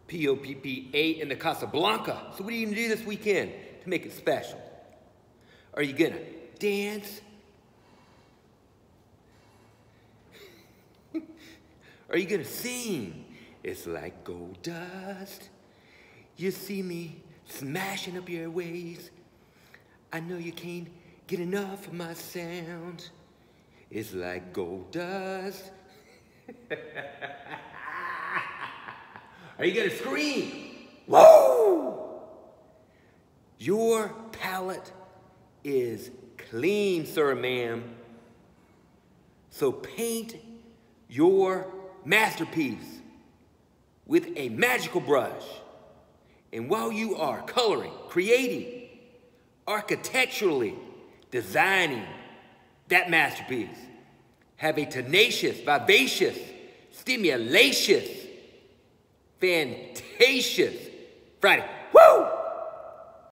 POPP8 in the Casablanca. So what are you gonna do this weekend to make it special? Are you gonna dance? Are you gonna sing? It's like gold dust. You see me smashing up your ways. I know you can't get enough of my sound. It's like gold dust. Are you gonna scream? Whoa! Your palate is clean, sir, ma'am. So paint your masterpiece with a magical brush. And while you are coloring, creating, architecturally designing that masterpiece, have a tenacious, vivacious, stimulacious, fantasious Friday. Woo!